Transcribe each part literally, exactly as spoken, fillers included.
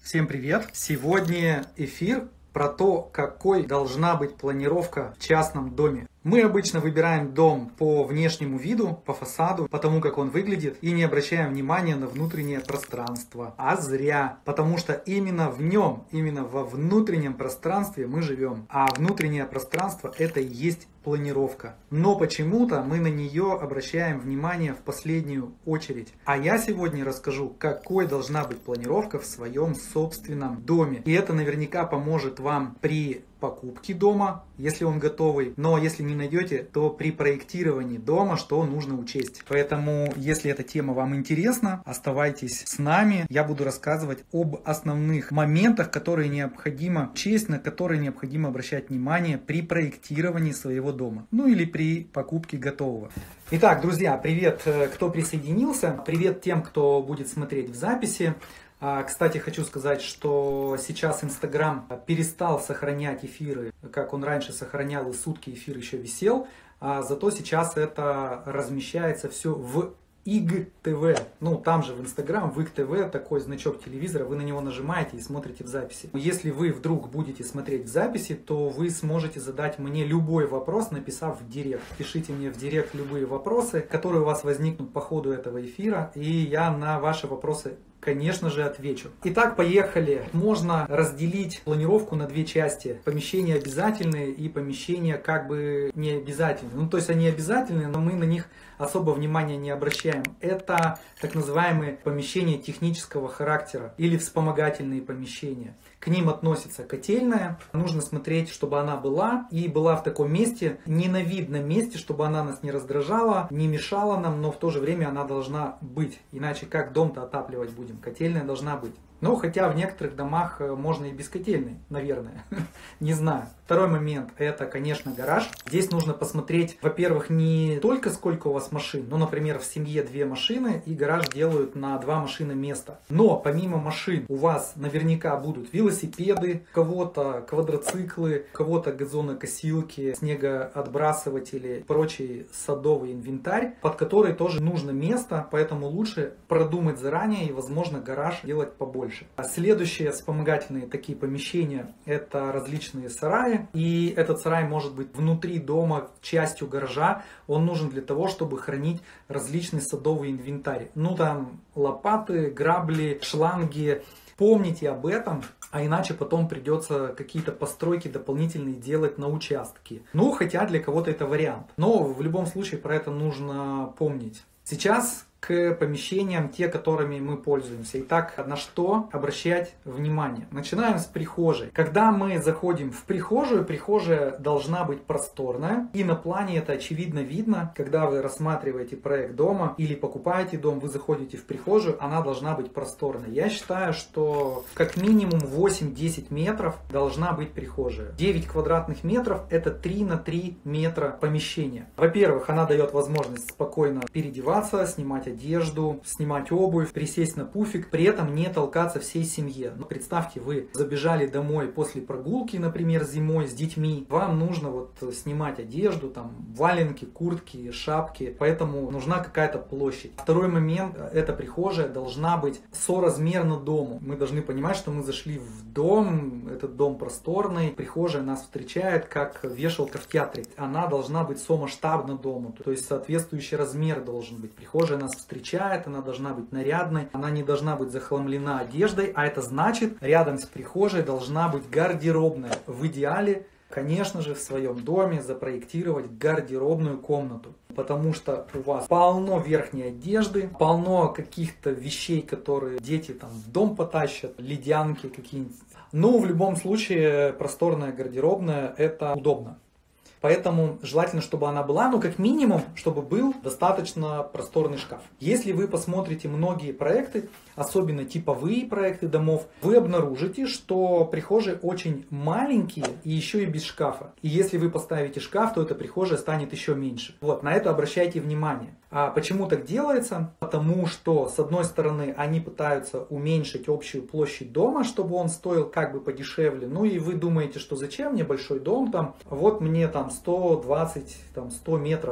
Всем привет! Сегодня эфир про то, какой должна быть планировка в частном доме. Мы обычно выбираем дом по внешнему виду, по фасаду, по тому, как он выглядит, и не обращаем внимания на внутреннее пространство. А зря, потому что именно в нем, именно во внутреннем пространстве мы живем. А внутреннее пространство — это и есть планировка. Но почему-то мы на нее обращаем внимание в последнюю очередь. А я сегодня расскажу, какой должна быть планировка в своем собственном доме. И это наверняка поможет вам при покупки дома, если он готовый, но если не найдете, то при проектировании дома что нужно учесть. Поэтому, если эта тема вам интересна, оставайтесь с нами. Я буду рассказывать об основных моментах, которые необходимо учесть, на которые необходимо обращать внимание при проектировании своего дома, ну или при покупке готового. Итак, друзья, привет, кто присоединился, привет тем, кто будет смотреть в записи. Кстати, хочу сказать, что сейчас Инстаграм перестал сохранять эфиры, как он раньше сохранял, и сутки эфир еще висел, а зато сейчас это размещается все в ай джи ти ви. Ну, там же в Инстаграм, в ай джи ти ви, такой значок телевизора, вы на него нажимаете и смотрите в записи. Если вы вдруг будете смотреть в записи, то вы сможете задать мне любой вопрос, написав в директ. Пишите мне в директ любые вопросы, которые у вас возникнут по ходу этого эфира, и я на ваши вопросы, конечно же, отвечу. Итак, поехали. Можно разделить планировку на две части. Помещения обязательные и помещения как бы не обязательные. Ну, то есть они обязательные, но мы на них особо внимания не обращаем. Это так называемые помещения технического характера или вспомогательные помещения. К ним относится котельная. Нужно смотреть, чтобы она была и была в таком месте, не на видном месте, чтобы она нас не раздражала, не мешала нам, но в то же время она должна быть. Иначе как дом-то отапливать будем? Котельная должна быть. Ну, хотя в некоторых домах можно и без котельной, наверное. Не знаю. Второй момент — это, конечно, гараж. Здесь нужно посмотреть, во-первых, не только сколько у вас машин. Ну, например, в семье две машины, и гараж делают на два машины места. Но помимо машин у вас наверняка будут велосипеды, у кого-то квадроциклы, у кого-то газонокосилки, снегоотбрасыватели, прочий садовый инвентарь, под который тоже нужно место, поэтому лучше продумать заранее и, возможно, гараж делать побольше. А следующие вспомогательные такие помещения — это различные сараи. И этот сарай может быть внутри дома, частью гаража. Он нужен для того, чтобы хранить различный садовый инвентарь. Ну там лопаты, грабли, шланги. Помните об этом, а иначе потом придется какие-то постройки дополнительные делать на участке. Ну, хотя для кого-то это вариант. Но в любом случае про это нужно помнить. Сейчас к помещениям, те, которыми мы пользуемся. Итак, на что обращать внимание? Начинаем с прихожей. Когда мы заходим в прихожую, прихожая должна быть просторная. И на плане это очевидно видно. Когда вы рассматриваете проект дома или покупаете дом, вы заходите в прихожую, она должна быть просторной. Я считаю, что как минимум восемь-десять метров должна быть прихожая. девять квадратных метров — это три на три метра помещения. Во-первых, она дает возможность спокойно переодеваться, снимать одежду, снимать обувь, присесть на пуфик, при этом не толкаться всей семье. Но представьте, вы забежали домой после прогулки, например, зимой с детьми, вам нужно вот снимать одежду, там валенки, куртки, шапки, поэтому нужна какая-то площадь. Второй момент — это прихожая должна быть соразмерна дому. Мы должны понимать, что мы зашли в дом, этот дом просторный, прихожая нас встречает как вешалка в театре. Она должна быть сомасштабна дому, то есть соответствующий размер должен быть. Прихожая нас встречает, она должна быть нарядной, она не должна быть захламлена одеждой, а это значит, рядом с прихожей должна быть гардеробная. В идеале, конечно же, в своем доме запроектировать гардеробную комнату, потому что у вас полно верхней одежды, полно каких-то вещей, которые дети там в дом потащат, ледянки какие-нибудь. Но в любом случае просторная гардеробная — это удобно. Поэтому желательно, чтобы она была, ну как минимум, чтобы был достаточно просторный шкаф. Если вы посмотрите многие проекты, особенно типовые проекты домов, вы обнаружите, что прихожие очень маленькие и еще и без шкафа. И если вы поставите шкаф, то эта прихожая станет еще меньше. Вот, на это обращайте внимание. А почему так делается? Потому что, с одной стороны, они пытаются уменьшить общую площадь дома, чтобы он стоил как бы подешевле. Ну и вы думаете, что зачем мне большой дом, там, вот мне там сто двадцать, там, сто метров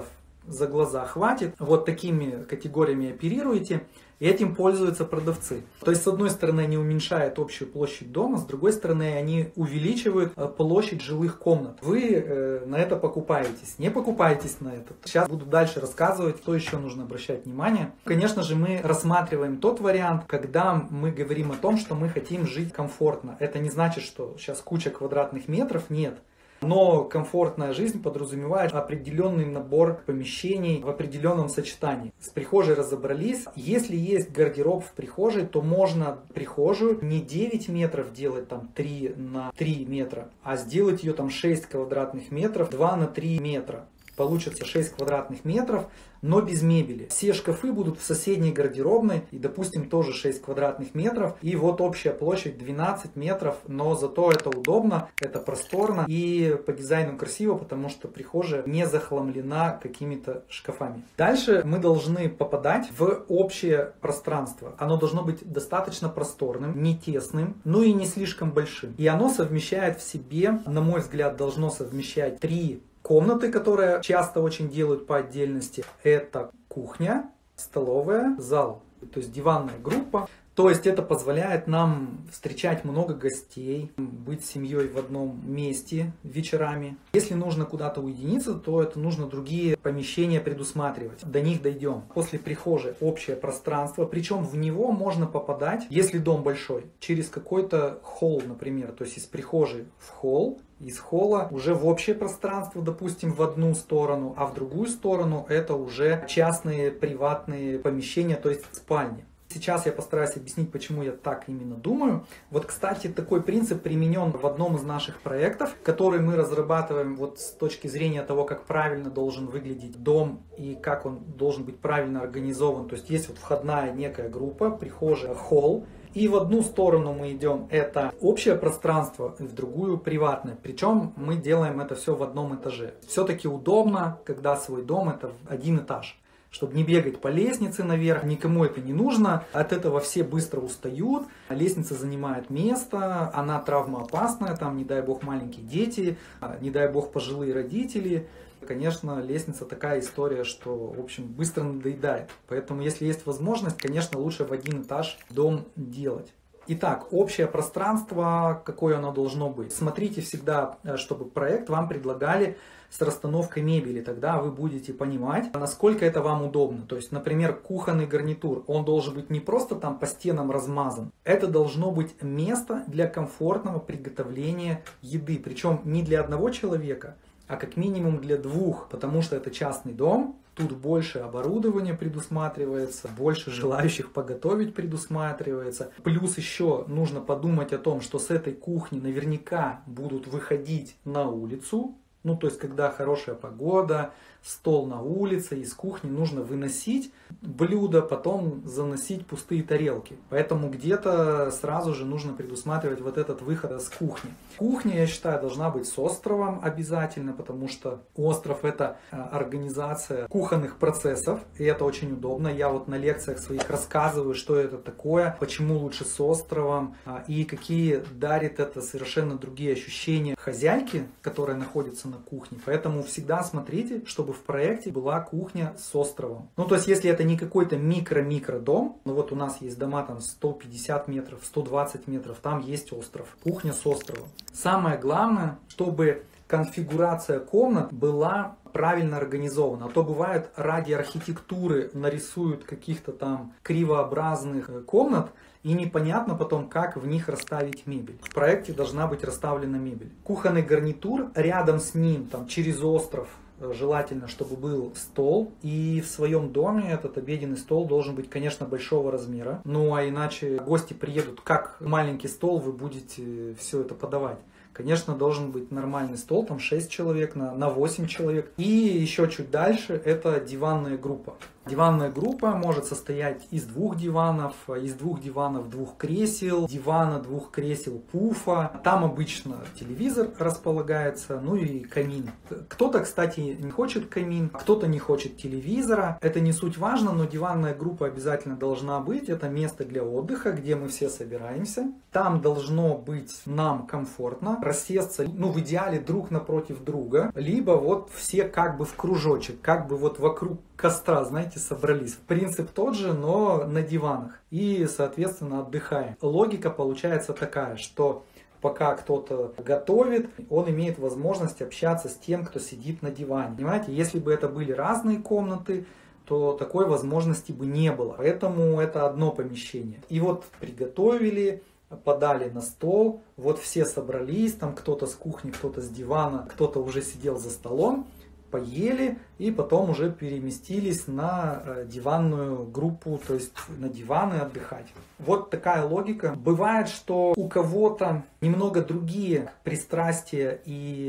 за глаза хватит. Вот такими категориями оперируете. И этим пользуются продавцы. То есть, с одной стороны, они уменьшают общую площадь дома, с другой стороны, они увеличивают площадь жилых комнат. Вы э, на это покупаетесь, не покупаетесь на это. Сейчас буду дальше рассказывать, что еще нужно обращать внимание. Конечно же, мы рассматриваем тот вариант, когда мы говорим о том, что мы хотим жить комфортно. Это не значит, что сейчас куча квадратных метров, нет. Но комфортная жизнь подразумевает определенный набор помещений в определенном сочетании. С прихожей разобрались. Если есть гардероб в прихожей, то можно прихожую не девять метров делать там три на три метра, а сделать ее там шесть квадратных метров, два на три метра. Получится шесть квадратных метров, но без мебели. Все шкафы будут в соседней гардеробной, и, допустим, тоже шесть квадратных метров. И вот общая площадь двенадцать метров, но зато это удобно, это просторно и по дизайну красиво, потому что прихожая не захламлена какими-то шкафами. Дальше мы должны попадать в общее пространство. Оно должно быть достаточно просторным, не тесным, но и не слишком большим. И оно совмещает в себе, на мой взгляд, должно совмещать три комнаты, которые часто очень делают по отдельности. Это кухня, столовая, зал, то есть диванная группа. То есть это позволяет нам встречать много гостей, быть с семьей в одном месте вечерами. Если нужно куда-то уединиться, то это нужно другие помещения предусматривать. До них дойдем. После прихожей общее пространство, причем в него можно попадать, если дом большой, через какой-то холл, например. То есть из прихожей в холл, из холла уже в общее пространство, допустим, в одну сторону, а в другую сторону это уже частные приватные помещения, то есть спальни. Сейчас я постараюсь объяснить, почему я так именно думаю. Вот, кстати, такой принцип применен в одном из наших проектов, который мы разрабатываем вот с точки зрения того, как правильно должен выглядеть дом и как он должен быть правильно организован. То есть есть вот входная некая группа, прихожая, холл. И в одну сторону мы идем, это общее пространство, и в другую приватное. Причем мы делаем это все в одном этаже. Все-таки удобно, когда свой дом это один этаж. Чтобы не бегать по лестнице наверх, никому это не нужно. От этого все быстро устают. Лестница занимает место, она травмоопасная, там, не дай бог, маленькие дети, не дай бог, пожилые родители. Конечно, лестница такая история, что, в общем, быстро надоедает. Поэтому, если есть возможность, конечно, лучше в один этаж дом делать. Итак, общее пространство, какое оно должно быть. Смотрите всегда, чтобы проект вам предлагали с расстановкой мебели. Тогда вы будете понимать, насколько это вам удобно. То есть, например, кухонный гарнитур. Он должен быть не просто там по стенам размазан. Это должно быть место для комфортного приготовления еды. Причем не для одного человека, а как минимум для двух. Потому что это частный дом. Тут больше оборудования предусматривается, больше желающих поготовить предусматривается. Плюс еще нужно подумать о том, что с этой кухни наверняка будут выходить на улицу. Ну, то есть, когда хорошая погода, стол на улице, из кухни нужно выносить блюда, потом заносить пустые тарелки. Поэтому где-то сразу же нужно предусматривать вот этот выход с кухни. Кухня, я считаю, должна быть с островом обязательно, потому что остров — это организация кухонных процессов, и это очень удобно. Я вот на лекциях своих рассказываю, что это такое, почему лучше с островом, и какие дарит это совершенно другие ощущения хозяйки, которая находится на кухне. Поэтому всегда смотрите, чтобы в проекте была кухня с островом. Ну, то есть, если это не какой-то микро-микро дом, ну вот у нас есть дома там сто пятьдесят метров, сто двадцать метров, там есть остров. Кухня с островом. Самое главное, чтобы конфигурация комнат была правильно организована. А то бывает, ради архитектуры нарисуют каких-то там кривообразных комнат, и непонятно потом, как в них расставить мебель. В проекте должна быть расставлена мебель. Кухонный гарнитур, рядом с ним, там, через остров, желательно, чтобы был стол. И в своем доме этот обеденный стол должен быть, конечно, большого размера. Ну, а иначе гости приедут, как маленький стол вы будете все это подавать. Конечно, должен быть нормальный стол, там шесть человек на, на восемь человек. И еще чуть дальше это диванная группа. Диванная группа может состоять из двух диванов, из двух диванов двух кресел, дивана двух кресел пуфа. Там обычно телевизор располагается, ну и камин. Кто-то, кстати, не хочет камин, кто-то не хочет телевизора. Это не суть важно, но диванная группа обязательно должна быть. Это место для отдыха, где мы все собираемся. Там должно быть нам комфортно рассесться, ну в идеале друг напротив друга, либо вот все как бы в кружочек, как бы вот вокруг костра, знаете, собрались. Принцип тот же, но на диванах. И, соответственно, отдыхаем. Логика получается такая, что пока кто-то готовит, он имеет возможность общаться с тем, кто сидит на диване. Понимаете, если бы это были разные комнаты, то такой возможности бы не было. Поэтому это одно помещение. И вот приготовили, подали на стол, вот все собрались, там кто-то с кухни, кто-то с дивана, кто-то уже сидел за столом, поели и потом уже переместились на диванную группу, то есть на диваны отдыхать. Вот такая логика. Бывает, что у кого-то немного другие пристрастия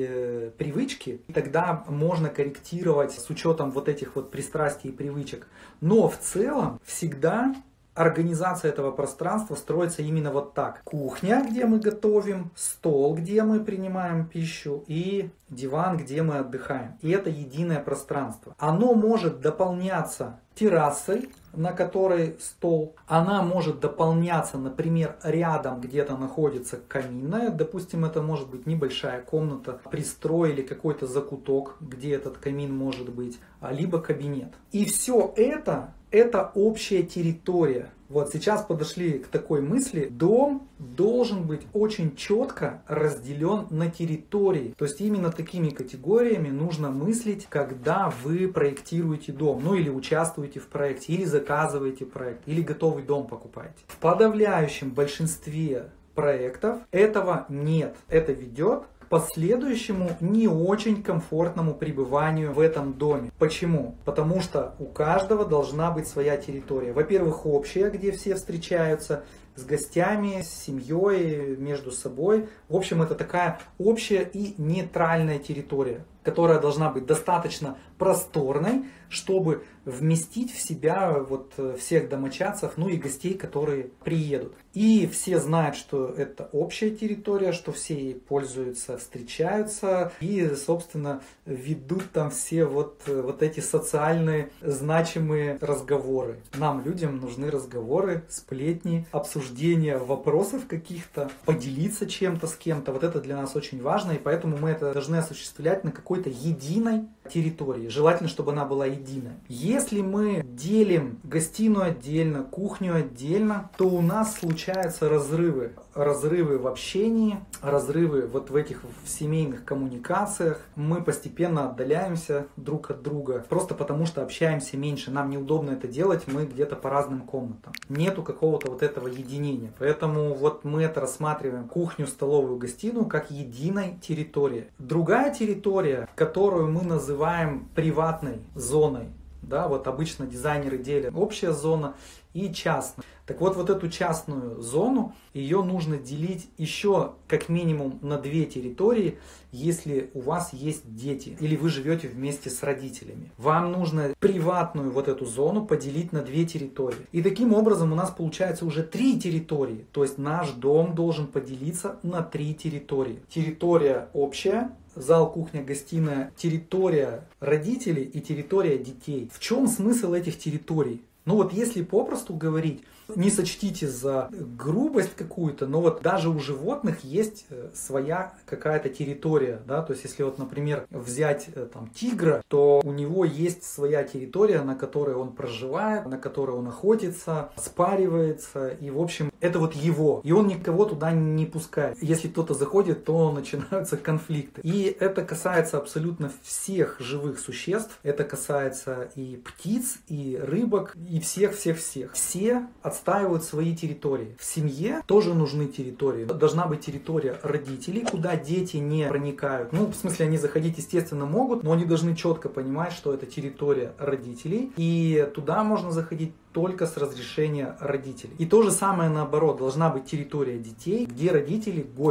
и привычки, и тогда можно корректировать с учетом вот этих вот пристрастий и привычек. Но в целом всегда организация этого пространства строится именно вот так. Кухня, где мы готовим, стол, где мы принимаем пищу, и диван, где мы отдыхаем. И это единое пространство. Оно может дополняться террасой, на которой стол. Она может дополняться, например, рядом где-то находится каминная. Допустим, это может быть небольшая комната, пристроили какой-то закуток, где этот камин может быть, либо кабинет. И все это, это общая территория. Вот сейчас подошли к такой мысли. Дом должен быть очень четко разделен на территории. То есть именно такими категориями нужно мыслить, когда вы проектируете дом. Ну или участвуете в проекте, или заказываете проект, или готовый дом покупаете. В подавляющем большинстве проектов этого нет. Это ведет к последующему не очень комфортному пребыванию в этом доме. Почему? Потому что у каждого должна быть своя территория. Во-первых, общая, где все встречаются с гостями, с семьей, между собой. В общем, это такая общая и нейтральная территория, которая должна быть достаточно просторной, чтобы вместить в себя вот всех домочадцев, ну и гостей, которые приедут. И все знают, что это общая территория, что все ей пользуются, встречаются и, собственно, ведут там все вот, вот эти социальные значимые разговоры. Нам, людям, нужны разговоры, сплетни, обсуждения вопросов каких-то, поделиться чем-то с кем-то. Вот это для нас очень важно, и поэтому мы это должны осуществлять на какой-то единой территории. Желательно, чтобы она была единая. Если мы делим гостиную отдельно, кухню отдельно, то у нас случаются разрывы. Разрывы в общении, разрывы вот в этих в семейных коммуникациях. Мы постепенно отдаляемся друг от друга, просто потому что общаемся меньше. Нам неудобно это делать, мы где-то по разным комнатам. Нету какого-то вот этого единения. Поэтому вот мы это рассматриваем, кухню, столовую, гостиную, как единой территории. Другая территория, которую мы называем приватной зоной, да, вот обычно дизайнеры делят общая зона и частная. Так вот, вот эту частную зону, ее нужно делить еще как минимум на две территории, если у вас есть дети или вы живете вместе с родителями. Вам нужно приватную вот эту зону поделить на две территории. И таким образом у нас получается уже три территории. То есть наш дом должен поделиться на три территории. Территория общая, зал, кухня, гостиная, территория родителей и территория детей. В чем смысл этих территорий? Ну вот если попросту говорить, не сочтите за грубость какую-то, но вот даже у животных есть своя какая-то территория, да, то есть если вот, например, взять там тигра, то у него есть своя территория, на которой он проживает, на которой он охотится, спаривается, и в общем это вот его, и он никого туда не пускает. Если кто-то заходит, то начинаются конфликты. И это касается абсолютно всех живых существ, это касается и птиц, и рыбок, и всех-всех-всех. Все отстаивают свои территории. В семье тоже нужны территории. Должна быть территория родителей, куда дети не проникают. Ну, в смысле, они заходить, естественно, могут, но они должны четко понимать, что это территория родителей. И туда можно заходить только с разрешения родителей. И то же самое наоборот. Должна быть территория детей, где родители гость.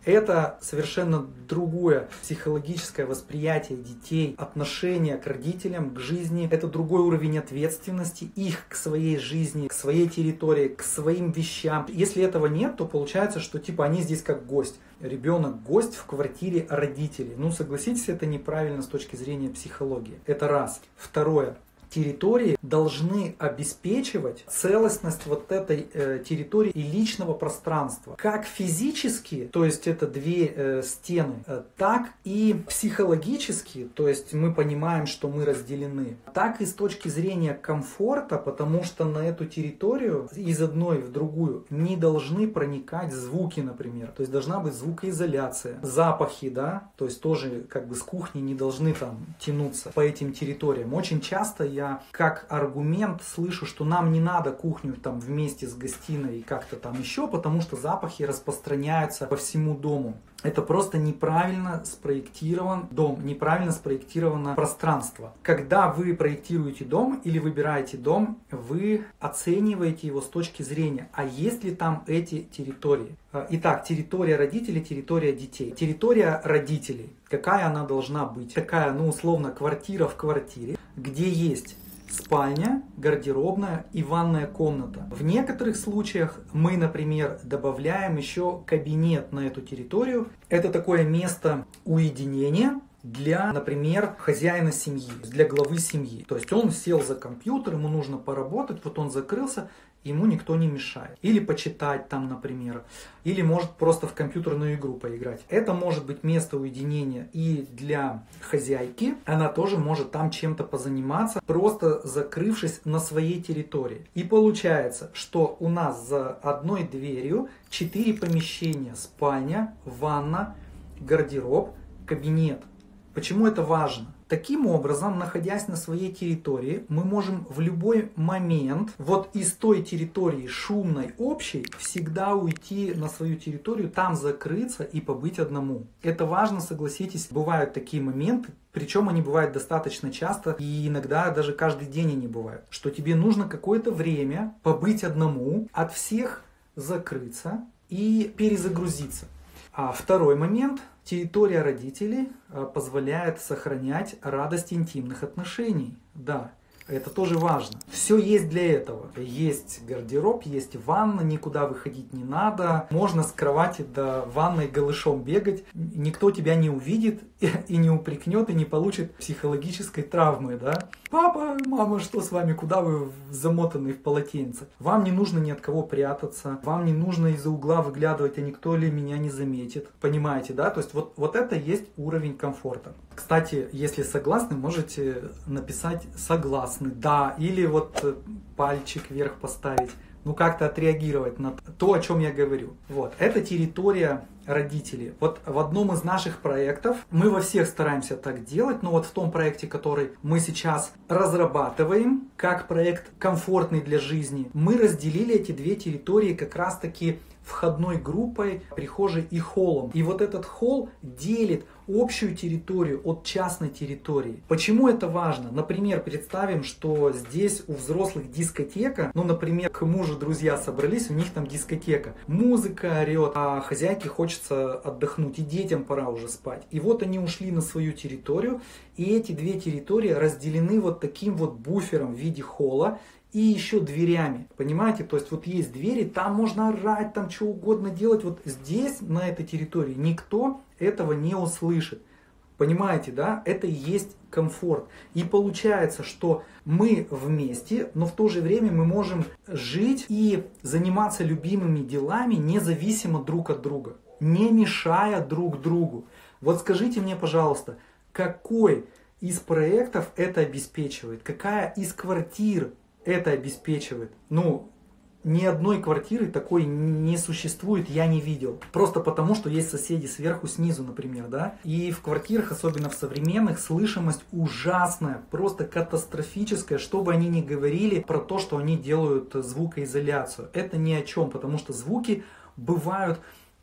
Это совершенно другое психологическое восприятие детей, отношение к родителям, к жизни. Это другой уровень ответственности их к своей жизни, к своей территории, к своим вещам. Если этого нет, то получается, что типа они здесь как гость. Ребенок гость в квартире родителей. Ну, согласитесь, это неправильно с точки зрения психологии. Это раз. Второе. Территории должны обеспечивать целостность вот этой э, территории и личного пространства. Как физически, то есть это две э, стены, э, так и психологически, то есть мы понимаем, что мы разделены, так и с точки зрения комфорта, потому что на эту территорию из одной в другую не должны проникать звуки, например. То есть должна быть звукоизоляция, запахи, да, то есть тоже как бы с кухни не должны там тянуться по этим территориям. Очень часто я Я как аргумент слышу, что нам не надо кухню там вместе с гостиной и как-то там еще, потому что запахи распространяются по всему дому. Это просто неправильно спроектирован дом, неправильно спроектировано пространство. Когда вы проектируете дом или выбираете дом, вы оцениваете его с точки зрения, а есть ли там эти территории. Итак, территория родителей, территория детей. Территория родителей, какая она должна быть? Такая, ну условно, квартира в квартире, где есть спальня, гардеробная и ванная комната. В некоторых случаях мы, например, добавляем еще кабинет на эту территорию. Это такое место уединения для, например, хозяина семьи, для главы семьи. То есть он сел за компьютер, ему нужно поработать, вот он закрылся, ему никто не мешает. Или почитать там, например. Или может просто в компьютерную игру поиграть. Это может быть место уединения и для хозяйки. Она тоже может там чем-то позаниматься, просто закрывшись на своей территории. И получается, что у нас за одной дверью четыре помещения. Спальня, ванна, гардероб, кабинет. Почему это важно? Таким образом, находясь на своей территории, мы можем в любой момент вот из той территории шумной, общей, всегда уйти на свою территорию, там закрыться и побыть одному. Это важно, согласитесь, бывают такие моменты, причем они бывают достаточно часто, и иногда даже каждый день они бывают, что тебе нужно какое-то время побыть одному, от всех закрыться и перезагрузиться. А второй момент. Территория родителей позволяет сохранять радость интимных отношений. Да, это тоже важно. Все есть для этого. Есть гардероб, есть ванна, никуда выходить не надо. Можно с кровати до ванной голышом бегать. Никто тебя не увидит и не упрекнет, и не получит психологической травмы. Да? Папа, мама, что с вами? Куда вы замотаны в полотенце? Вам не нужно ни от кого прятаться. Вам не нужно из-за угла выглядывать, а никто ли меня не заметит. Понимаете, да? То есть вот, вот это есть уровень комфорта. Кстати, если согласны, можете написать согласны, да, или вот пальчик вверх поставить. Ну, как-то отреагировать на то, о чем я говорю. Вот, это территория родителей. Вот в одном из наших проектов, мы во всех стараемся так делать, но вот в том проекте, который мы сейчас разрабатываем, как проект комфортный для жизни, мы разделили эти две территории как раз-таки входной группой, прихожей и холлом. И вот этот холл делит общую территорию от частной территории. Почему это важно? Например, представим, что здесь у взрослых дискотека, ну, например, к мужу друзья собрались, у них там дискотека. Музыка орет, а хозяйке хочется отдохнуть, и детям пора уже спать. И вот они ушли на свою территорию, и эти две территории разделены вот таким вот буфером в виде холла, и еще дверями, понимаете, то есть вот есть двери, там можно орать, там что угодно делать, вот здесь, на этой территории, никто этого не услышит, понимаете, да, это и есть комфорт, и получается, что мы вместе, но в то же время мы можем жить и заниматься любимыми делами независимо друг от друга, не мешая друг другу. Вот скажите мне, пожалуйста, какой из проектов это обеспечивает, какая из квартир это обеспечивает? Ну, ни одной квартиры такой не существует, я не видел. Просто потому, что есть соседи сверху, снизу, например, да. И в квартирах, особенно в современных, слышимость ужасная, просто катастрофическая, что бы они ни говорили про то, что они делают звукоизоляцию. Это ни о чем, потому что звуки бывают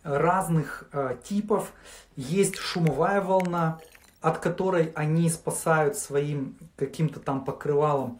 разных э, типов. Есть шумовая волна, от которой они спасают своим каким-то там покрывалом.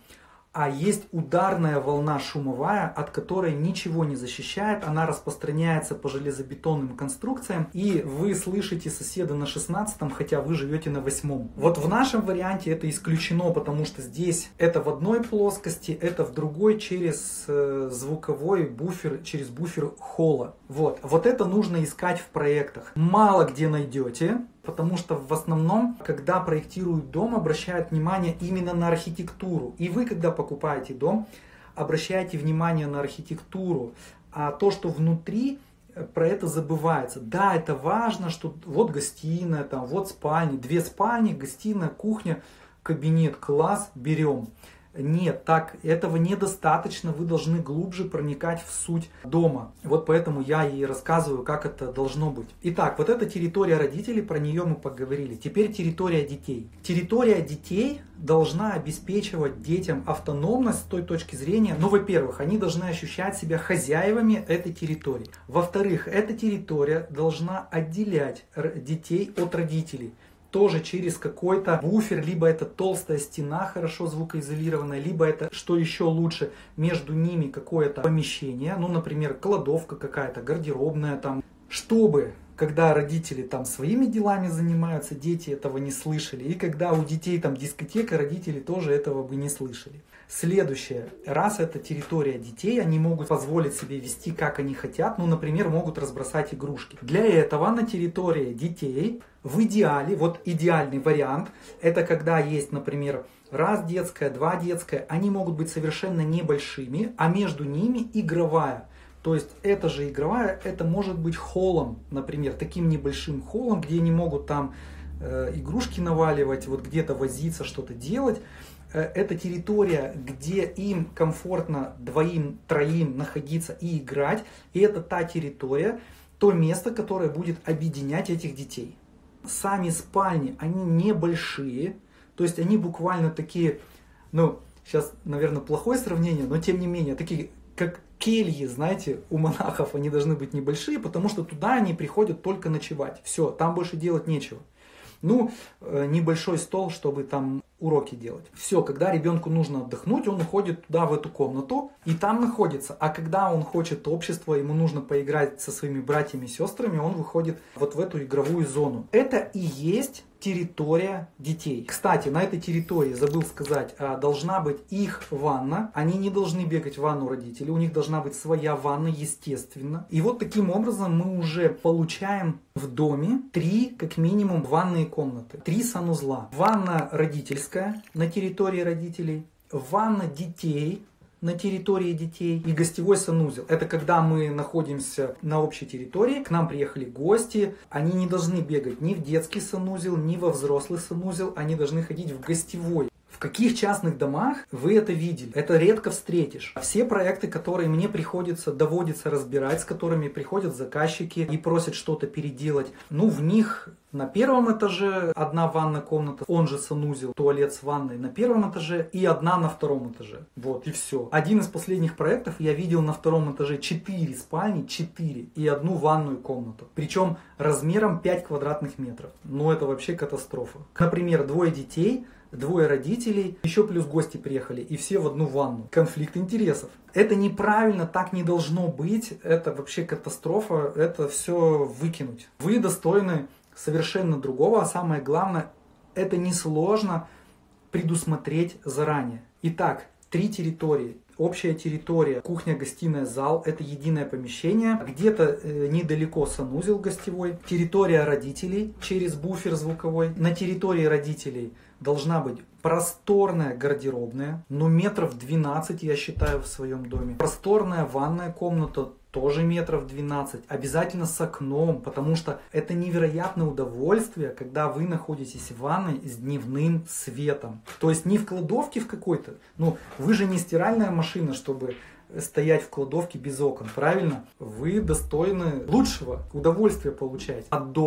А есть ударная волна шумовая, от которой ничего не защищает, она распространяется по железобетонным конструкциям, и вы слышите соседа на шестнадцатом, хотя вы живете на восьмом. Вот в нашем варианте это исключено, потому что здесь это в одной плоскости, это в другой через э, звуковой буфер, через буфер холла. Вот. вот это нужно искать в проектах. Мало где найдете. Потому что в основном, когда проектируют дом, обращают внимание именно на архитектуру. И вы, когда покупаете дом, обращаете внимание на архитектуру. А то, что внутри, про это забывается. Да, это важно, что вот гостиная, там, вот спальни, две спальни, гостиная, кухня, кабинет, класс, берем. Нет, так этого недостаточно, вы должны глубже проникать в суть дома. Вот поэтому я и рассказываю, как это должно быть. Итак, вот эта территория родителей, про нее мы поговорили. Теперь территория детей. Территория детей должна обеспечивать детям автономность с той точки зрения, ну, во-первых, они должны ощущать себя хозяевами этой территории. Во-вторых, эта территория должна отделять детей от родителей. Тоже через какой-то буфер, либо это толстая стена, хорошо звукоизолированная, либо это, что еще лучше, между ними какое-то помещение, ну, например, кладовка какая-то, гардеробная там, чтобы, когда родители там своими делами занимаются, дети этого не слышали, и когда у детей там дискотека, родители тоже этого бы не слышали. Следующее. Раз это территория детей, они могут позволить себе вести, как они хотят. Ну, например, могут разбросать игрушки. Для этого на территории детей в идеале, вот идеальный вариант, это когда есть, например, раз детская, два детская, они могут быть совершенно небольшими, а между ними игровая. То есть эта же игровая, это может быть холлом, например, таким небольшим холлом, где они могут там э, игрушки наваливать, вот где-то возиться, что-то делать. Это территория, где им комфортно двоим, троим находиться и играть. И это та территория, то место, которое будет объединять этих детей. Сами спальни, они небольшие. То есть они буквально такие, ну, сейчас, наверное, плохое сравнение, но тем не менее, такие, как кельи, знаете, у монахов, они должны быть небольшие, потому что туда они приходят только ночевать. Все, там больше делать нечего. Ну, небольшой стол, чтобы там уроки делать. Все, когда ребенку нужно отдохнуть, он уходит туда, в эту комнату, и там находится. А когда он хочет общества, ему нужно поиграть со своими братьями и сестрами, он выходит вот в эту игровую зону. Это и есть территория детей. Кстати, на этой территории, забыл сказать, должна быть их ванна. Они не должны бегать в ванну родителей, у них должна быть своя ванна, естественно. И вот таким образом мы уже получаем в доме три, как минимум, ванные комнаты. Три санузла. Ванна родительская на территории родителей, ванна детей на территории детей и гостевой санузел. Это когда мы находимся на общей территории, к нам приехали гости, они не должны бегать ни в детский санузел, ни во взрослый санузел, они должны ходить в гостевой. В каких частных домах вы это видели? Это редко встретишь. Все проекты, которые мне приходится, доводится разбирать, с которыми приходят заказчики и просят что-то переделать, ну, в них на первом этаже одна ванная комната, он же санузел, туалет с ванной на первом этаже и одна на втором этаже. Вот и все. Один из последних проектов я видел на втором этаже четыре спальни, четыре и одну ванную комнату. Причем размером пять квадратных метров. Ну, это вообще катастрофа. Например, двое детей, двое родителей, еще плюс гости приехали, и все в одну ванну. Конфликт интересов. Это неправильно, так не должно быть, это вообще катастрофа, это все выкинуть. Вы достойны совершенно другого, а самое главное, это несложно предусмотреть заранее. Итак, три территории. Общая территория, кухня, гостиная, зал, это единое помещение. Где-то э, недалеко санузел гостевой. Территория родителей через буфер звуковой. На территории родителей должна быть просторная гардеробная, ну метров двенадцать, я считаю, в своем доме. Просторная ванная комната, тоже метров двенадцать, обязательно с окном, потому что это невероятное удовольствие, когда вы находитесь в ванной с дневным светом. То есть не в кладовке в какой-то, ну вы же не стиральная машина, чтобы стоять в кладовке без окон, правильно? Вы достойны лучшего удовольствия получать от дома.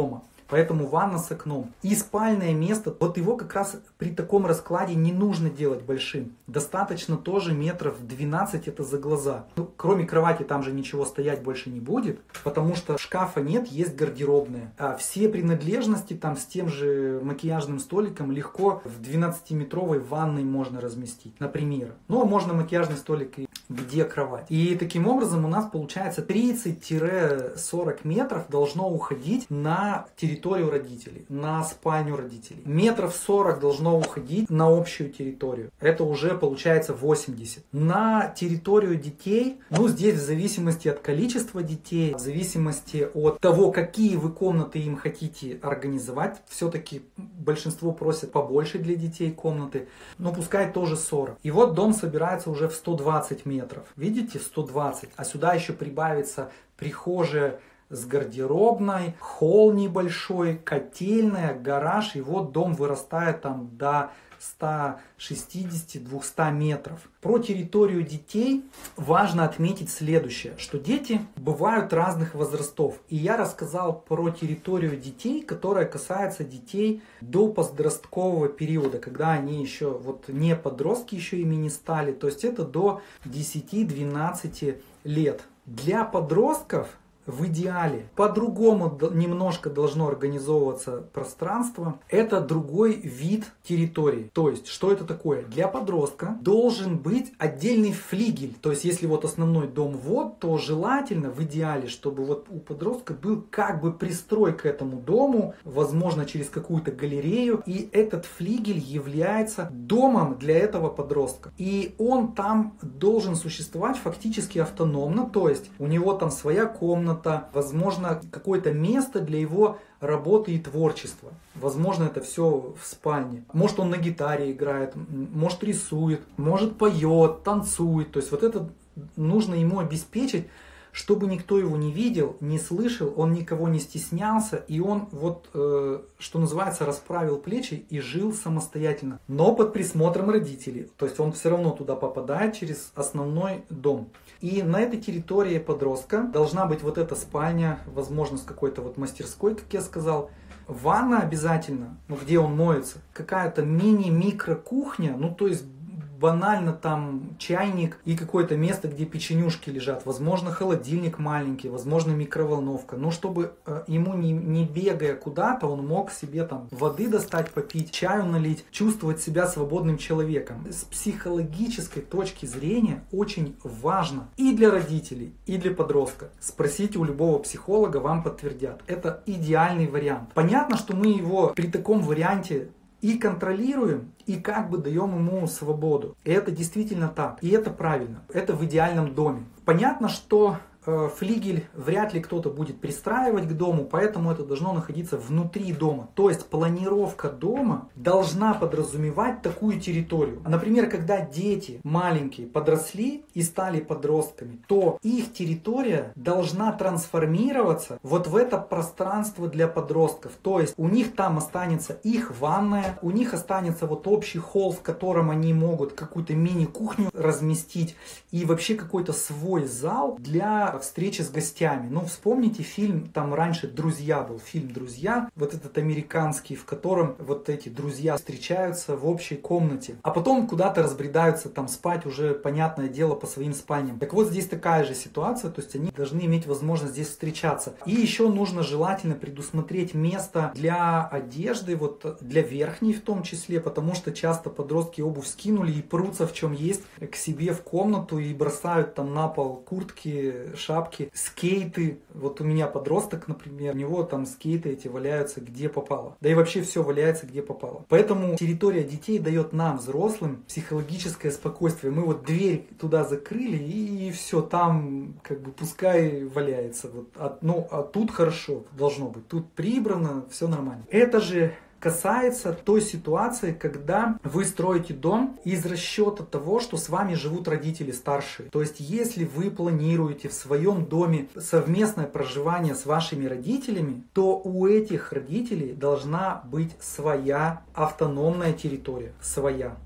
Поэтому ванна с окном. И спальное место, вот его как раз при таком раскладе не нужно делать большим. Достаточно тоже метров двенадцать, это за глаза. Ну, кроме кровати там же ничего стоять больше не будет, потому что шкафа нет, есть гардеробная. А все принадлежности там с тем же макияжным столиком легко в двенадцатиметровой ванной можно разместить, например. Ну, а можно макияжный столик и где кровать. И таким образом у нас получается тридцать-сорок метров должно уходить на территорию родителей, на спальню родителей. Метров сорок должно уходить на общую территорию. Это уже получается восемьдесят. На территорию детей, ну здесь в зависимости от количества детей, в зависимости от того, какие вы комнаты им хотите организовать, все-таки большинство просят побольше для детей комнаты, но пускай тоже сорок. И вот дом собирается уже в сто двадцать метров. Видите, сто двадцать. А сюда еще прибавится прихожая с гардеробной, холл небольшой, котельная, гараж. И вот дом вырастает там до ста шестидесяти — двухсот метров. Про территорию детей важно отметить следующее, что дети бывают разных возрастов. И я рассказал про территорию детей, которая касается детей до подросткового периода, когда они еще вот не подростки еще ими не стали. То есть это до десяти-двенадцати лет. Для подростков в идеале по-другому немножко должно организовываться пространство. Это другой вид территории. То есть, что это такое? Для подростка должен быть отдельный флигель. То есть, если вот основной дом вот, то желательно в идеале, чтобы вот у подростка был как бы пристрой к этому дому, возможно, через какую-то галерею. И этот флигель является домом для этого подростка. И он там должен существовать фактически автономно. То есть, у него там своя комната, возможно, какое-то место для его работы и творчества. Возможно, это все в спальне. Может, он на гитаре играет, может, рисует, может, поет, танцует. То есть, вот это нужно ему обеспечить, чтобы никто его не видел, не слышал, он никого не стеснялся, и он, вот, э, что называется, расправил плечи и жил самостоятельно. Но под присмотром родителей. То есть, он все равно туда попадает через основной дом. И на этой территории подростка должна быть вот эта спальня, возможно, с какой-то вот мастерской, как я сказал. Ванна обязательно, ну, где он моется. Какая-то мини-микро-кухня, ну, то есть банально там чайник и какое-то место, где печенюшки лежат. Возможно, холодильник маленький, возможно, микроволновка. Но чтобы э, ему не, не бегая куда-то, он мог себе там воды достать, попить, чаю налить, чувствовать себя свободным человеком. С психологической точки зрения очень важно и для родителей, и для подростка. Спросите у любого психолога, вам подтвердят. Это идеальный вариант. Понятно, что мы его при таком варианте и контролируем, и как бы даем ему свободу. И это действительно так. И это правильно. Это в идеальном доме. Понятно, что э, флигель вряд ли кто-то будет пристраивать к дому, поэтому это должно находиться внутри дома. То есть планировка дома должна подразумевать такую территорию. Например, когда дети маленькие подросли и стали подростками, то их территория должна трансформироваться вот в это пространство для подростков. То есть у них там останется их ванная, у них останется вот общий холл, в котором они могут какую-то мини-кухню разместить и вообще какой-то свой зал для встречи с гостями. Ну, вспомните фильм, там раньше «Друзья» был, фильм «Друзья», вот этот американский, в котором вот эти друзья встречаются в общей комнате, а потом куда-то разбредаются там спать уже, понятное дело, по своим спальням. Так вот, здесь такая же ситуация, то есть они должны иметь возможность здесь встречаться. И еще нужно желательно предусмотреть место для одежды, вот для верхней в том числе, потому что часто подростки обувь скинули и прутся в чем есть к себе в комнату и бросают там на пол куртки, шапки, скейты. Вот у меня подросток, например, у него там скейты эти валяются где попало. Да и вообще все валяется где попало. Поэтому территория детей дает нам, взрослым, психологическое спокойствие. Мы вот дверь туда закрыли и все, там как бы пускай валяется. Вот, а, ну, а тут хорошо должно быть. Тут прибрано, все нормально. Это же касается той ситуации, когда вы строите дом из расчета того, что с вами живут родители старшие. То есть, если вы планируете в своем доме совместное проживание с вашими родителями, то у этих родителей должна быть своя автономная территория. Своя.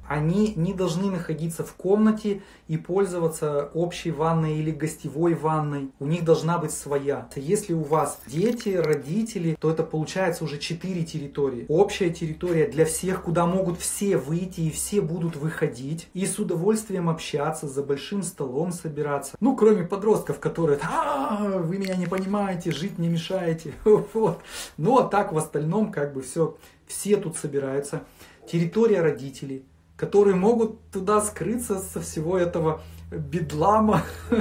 Они не должны находиться в комнате и пользоваться общей ванной или гостевой ванной. У них должна быть своя. Если у вас дети, родители, то это получается уже четыре территории. Общая территория для всех, куда могут все выйти и все будут выходить. И с удовольствием общаться, за большим столом собираться. Ну, кроме подростков, которые «А, вы меня не понимаете, жить не мешаете». Вот. Ну, а так в остальном как бы все, все тут собираются. Территория родителей, которые могут туда скрыться со всего этого бедлама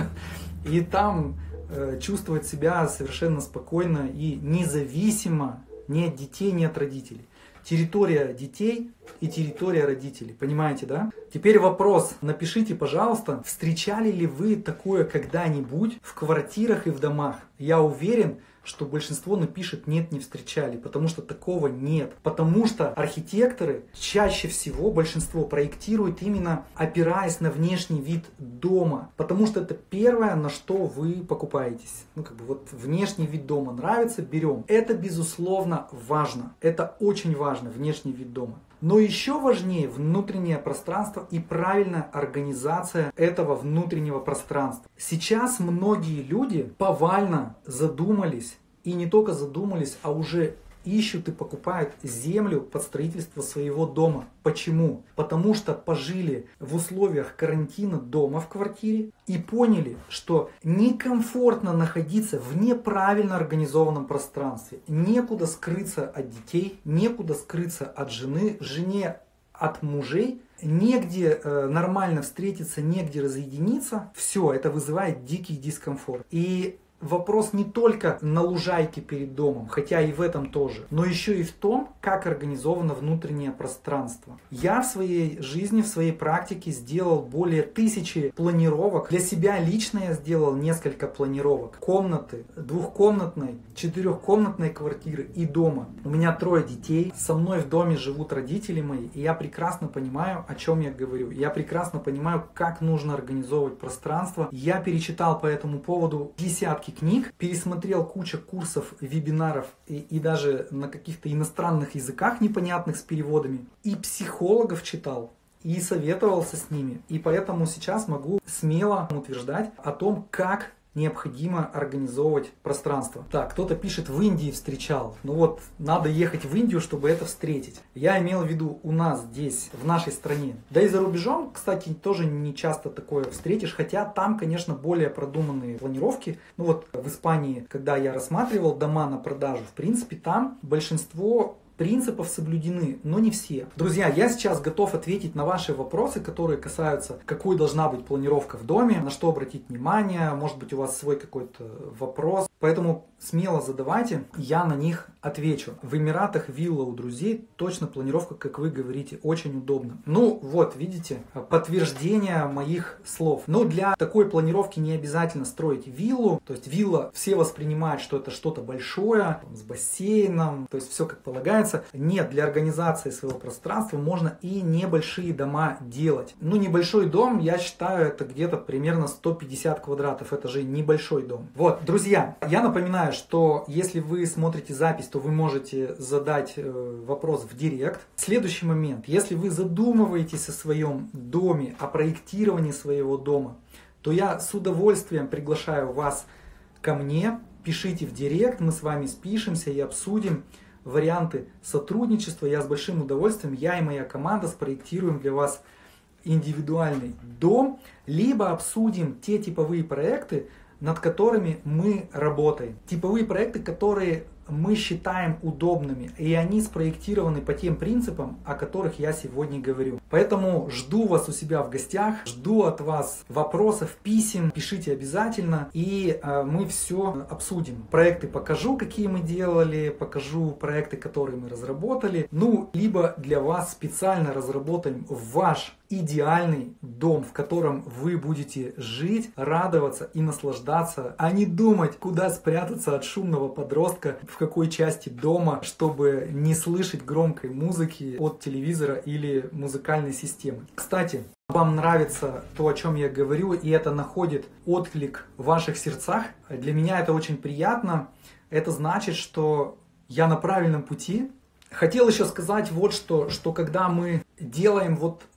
и там э, чувствовать себя совершенно спокойно и независимо ни от детей, ни от родителей. Территория детей и территория родителей. Понимаете, да? Теперь вопрос. Напишите, пожалуйста, встречали ли вы такое когда-нибудь в квартирах и в домах? Я уверен, что большинство напишет «нет, не встречали», потому что такого нет. Потому что архитекторы чаще всего, большинство, проектируют именно опираясь на внешний вид дома. Потому что это первое, на что вы покупаетесь. Ну, как бы вот внешний вид дома нравится, берем. Это, безусловно, важно. Это очень важно, внешний вид дома. Но еще важнее внутреннее пространство и правильная организация этого внутреннего пространства. Сейчас многие люди повально задумались, и не только задумались, а уже ищут и покупают землю под строительство своего дома. Почему? Потому что пожили в условиях карантина дома в квартире и поняли, что некомфортно находиться в неправильно организованном пространстве. Некуда скрыться от детей, некуда скрыться от жены, жене от мужей. Негде э, нормально встретиться, негде разъединиться. Все, это вызывает дикий дискомфорт. И вопрос не только на лужайке перед домом, хотя и в этом тоже, но еще и в том, как организовано внутреннее пространство. Я в своей жизни, в своей практике сделал более тысячи планировок. Для себя лично я сделал несколько планировок. Комнаты, двухкомнатной, четырехкомнатной квартиры и дома. У меня трое детей, со мной в доме живут родители мои, и я прекрасно понимаю, о чем я говорю. Я прекрасно понимаю, как нужно организовывать пространство. Я перечитал по этому поводу десятки книг, пересмотрел кучу курсов, вебинаров и, и даже на каких-то иностранных языках непонятных с переводами. И психологов читал, и советовался с ними. И поэтому сейчас могу смело утверждать о том, как необходимо организовывать пространство. Так, кто-то пишет, в Индии встречал. Ну вот, надо ехать в Индию, чтобы это встретить. Я имел в виду у нас здесь, в нашей стране. Да и за рубежом, кстати, тоже не часто такое встретишь. Хотя там, конечно, более продуманные планировки. Ну вот, в Испании, когда я рассматривал дома на продажу, в принципе, там большинство принципов соблюдены, но не все. Друзья, я сейчас готов ответить на ваши вопросы, которые касаются, какой должна быть планировка в доме, на что обратить внимание, может быть, у вас свой какой-то вопрос. Поэтому смело задавайте, я на них отвечу. В Эмиратах вилла у друзей, точно планировка, как вы говорите, очень удобно. Ну вот, видите, подтверждение моих слов. Но для такой планировки не обязательно строить виллу. То есть вилла, все воспринимают, что это что-то большое, с бассейном, то есть все как полагается. Нет, для организации своего пространства можно и небольшие дома делать. Ну, небольшой дом, я считаю, это где-то примерно сто пятьдесят квадратов. Это же небольшой дом. Вот, друзья, я напоминаю, что если вы смотрите запись, то вы можете задать вопрос в директ. Следующий момент. Если вы задумываетесь о своем доме, о проектировании своего дома, то я с удовольствием приглашаю вас ко мне. Пишите в директ, мы с вами спишемся и обсудим варианты сотрудничества. Я с большим удовольствием, я и моя команда спроектируем для вас индивидуальный дом, либо обсудим те типовые проекты, над которыми мы работаем. Типовые проекты, которые мы считаем удобными, и они спроектированы по тем принципам, о которых я сегодня говорю. Поэтому жду вас у себя в гостях, жду от вас вопросов, писем, пишите обязательно, и э, мы все обсудим. Проекты покажу, какие мы делали, покажу проекты, которые мы разработали, ну, либо для вас специально разработаем ваш идеальный дом, в котором вы будете жить, радоваться и наслаждаться, а не думать, куда спрятаться от шумного подростка, в какой части дома, чтобы не слышать громкой музыки от телевизора или музыкальной системы. Кстати, вам нравится то, о чем я говорю, и это находит отклик в ваших сердцах, для меня это очень приятно. Это значит, что я на правильном пути. Хотел еще сказать вот что, что когда мы делаем вот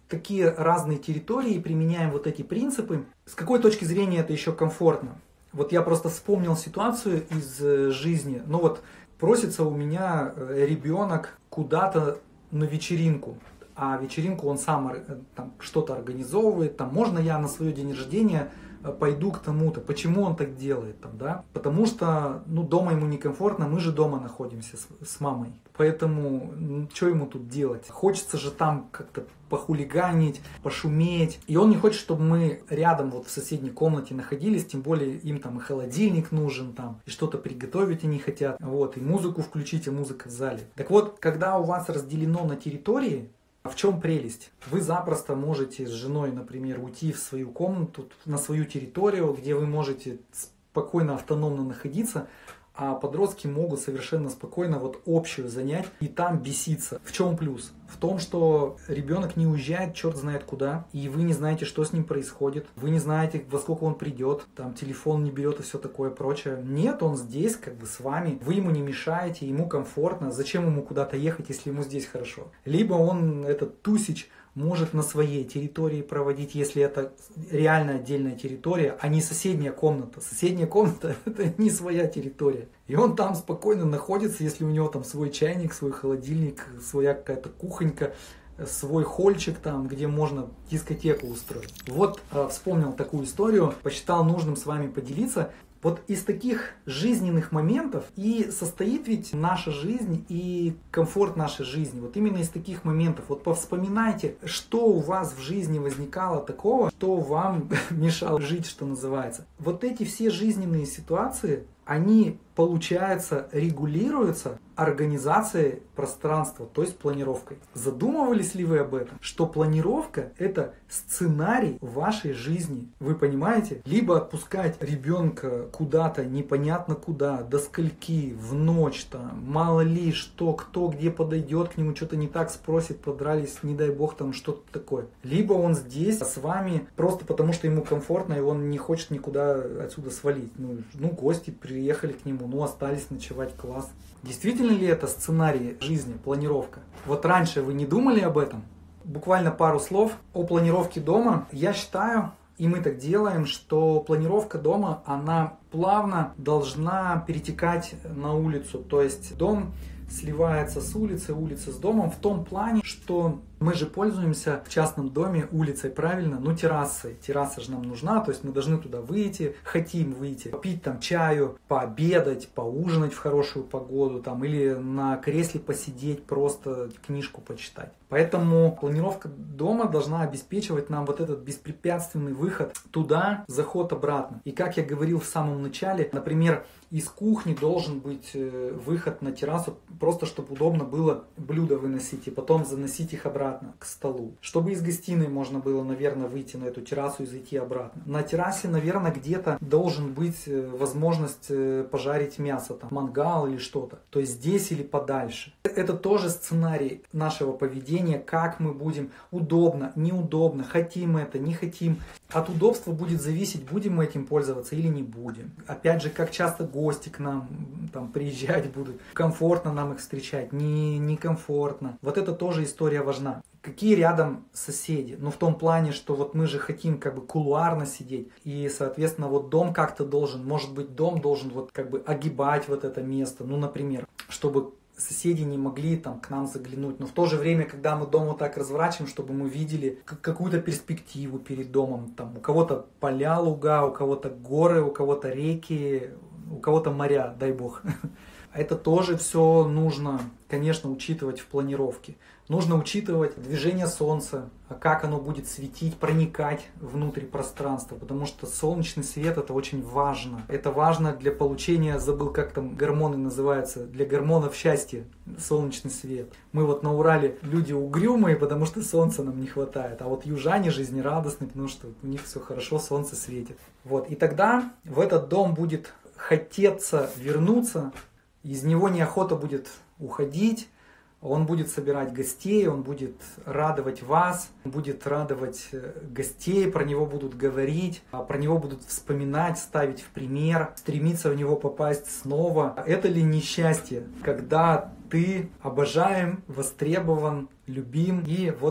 такие разные территории, применяем вот эти принципы. С какой точки зрения это еще комфортно? Вот я просто вспомнил ситуацию из жизни. Ну вот просится у меня ребенок куда-то на вечеринку. А вечеринку он сам там что-то организовывает. Там, можно я на свой день рождения пойду к тому-то? Почему он так делает? Там, да? Потому что ну, дома ему некомфортно, мы же дома находимся с, с мамой. Поэтому ну, что ему тут делать? Хочется же там как-то похулиганить, пошуметь. И он не хочет, чтобы мы рядом вот в соседней комнате находились, тем более им там и холодильник нужен, там, и что-то приготовить они хотят, вот, и музыку включить, и музыка в зале. Так вот, когда у вас разделено на территории, в чем прелесть? Вы запросто можете с женой, например, уйти в свою комнату, на свою территорию, где вы можете спокойно, автономно находиться, а подростки могут совершенно спокойно вот общую занять и там беситься. В чем плюс? В том, что ребенок не уезжает черт знает куда, и вы не знаете, что с ним происходит, вы не знаете, во сколько он придет, там телефон не берет и все такое прочее. Нет, он здесь как бы с вами, вы ему не мешаете, ему комфортно, зачем ему куда-то ехать, если ему здесь хорошо? Либо он, этот тусич, может на своей территории проводить, если это реально отдельная территория, а не соседняя комната. Соседняя комната – это не своя территория. И он там спокойно находится, если у него там свой чайник, свой холодильник, своя какая-то кухонька, свой хольчик там, где можно дискотеку устроить. Вот э, вспомнил такую историю, посчитал нужным с вами поделиться. Вот из таких жизненных моментов и состоит ведь наша жизнь и комфорт нашей жизни. Вот именно из таких моментов. Вот повспоминайте, что у вас в жизни возникало такого, что вам мешало жить, что называется. Вот эти все жизненные ситуации, они, получается, регулируются организацией пространства, то есть планировкой. Задумывались ли вы об этом? Что планировка – это сценарий вашей жизни. Вы понимаете? Либо отпускать ребенка куда-то, непонятно куда, до скольки, в ночь, там, мало ли что, кто где подойдет к нему, что-то не так спросит, подрались, не дай бог, там что-то такое. Либо он здесь с вами просто потому, что ему комфортно, и он не хочет никуда отсюда свалить. Ну, ну гости приехали к нему, ну, остались ночевать, класс. Действительно ли это сценарий жизни, планировка? Вот раньше вы не думали об этом? Буквально пару слов о планировке дома. Я считаю, и мы так делаем, что планировка дома, она плавно должна перетекать на улицу. То есть дом сливается с улицей, улица с домом в том плане, что мы же пользуемся в частном доме улицей, правильно? Ну, террасой. Терраса же нам нужна, то есть мы должны туда выйти, хотим выйти, попить там чаю, пообедать, поужинать в хорошую погоду, там, или на кресле посидеть, просто книжку почитать. Поэтому планировка дома должна обеспечивать нам вот этот беспрепятственный выход туда, заход обратно. И как я говорил в самом начале, например, из кухни должен быть выход на террасу, просто чтобы удобно было блюда выносить и потом заносить их обратно к столу. Чтобы из гостиной можно было, наверное, выйти на эту террасу и зайти обратно. На террасе, наверное, где-то должен быть возможность пожарить мясо, там, мангал или что-то. То есть здесь или подальше. Это тоже сценарий нашего поведения, как мы будем удобно, неудобно, хотим это, не хотим. От удобства будет зависеть, будем мы этим пользоваться или не будем. Опять же, как часто гости к нам там приезжать будут, комфортно нам их встречать, не некомфортно. Вот это тоже история важна. Какие рядом соседи? Ну, в том плане, что вот мы же хотим как бы кулуарно сидеть. И, соответственно, вот дом как-то должен, может быть, дом должен вот как бы огибать вот это место. Ну, например, чтобы соседи не могли там к нам заглянуть. Но в то же время, когда мы дом вот так разворачиваем, чтобы мы видели какую-то перспективу перед домом. Там у кого-то поля, луга, у кого-то горы, у кого-то реки, у кого-то моря, дай бог. Это тоже все нужно, конечно, учитывать в планировке. Нужно учитывать движение солнца, как оно будет светить, проникать внутрь пространства, потому что солнечный свет это очень важно. Это важно для получения, забыл как там гормоны называются, для гормонов счастья, солнечный свет. Мы вот на Урале люди угрюмые, потому что солнца нам не хватает, а вот южане жизнерадостные, потому что у них все хорошо, солнце светит. Вот. И тогда в этот дом будет хотеться вернуться, из него неохота будет уходить. Он будет собирать гостей, он будет радовать вас, будет радовать гостей, про него будут говорить, про него будут вспоминать, ставить в пример, стремиться в него попасть снова. Это ли не счастье, когда ты обожаем, востребован, любим, и вот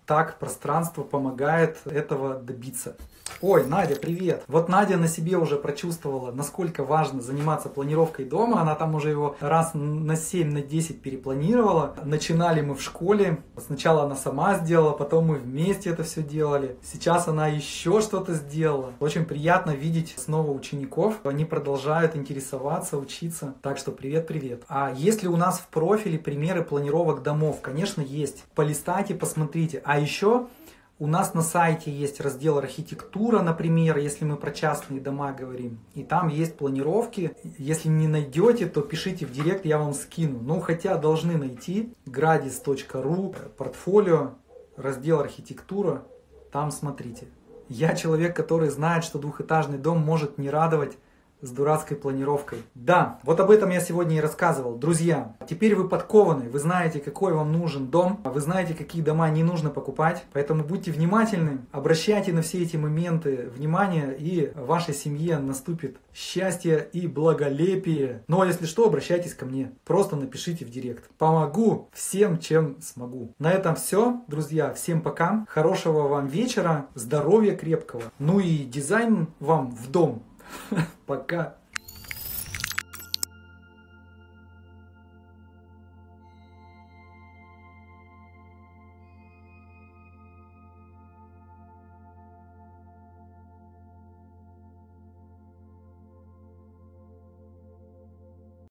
так пространство помогает этого добиться. Ой, Надя, привет! Вот Надя на себе уже прочувствовала, насколько важно заниматься планировкой дома. Она там уже его раз на семь, на десять перепланировала. Начинали мы в школе. Сначала она сама сделала, потом мы вместе это все делали. Сейчас она еще что-то сделала. Очень приятно видеть снова учеников. Они продолжают интересоваться, учиться. Так что привет-привет. А есть ли у нас в профиле примеры планировок домов? Конечно, есть. Полистайте, посмотрите. А еще... У нас на сайте есть раздел «Архитектура», например, если мы про частные дома говорим. И там есть планировки. Если не найдете, то пишите в директ, я вам скину. Ну, хотя должны найти. градис точка ру, портфолио, раздел «Архитектура». Там смотрите. Я человек, который знает, что двухэтажный дом может не радовать с дурацкой планировкой. Да, вот об этом я сегодня и рассказывал. Друзья, теперь вы подкованы, вы знаете, какой вам нужен дом, вы знаете, какие дома не нужно покупать, поэтому будьте внимательны, обращайте на все эти моменты внимание, и в вашей семье наступит счастье и благолепие. Но если что, обращайтесь ко мне, просто напишите в директ. Помогу всем, чем смогу. На этом все, друзья, всем пока, хорошего вам вечера, здоровья крепкого, ну и дизайн вам в дом. Пока.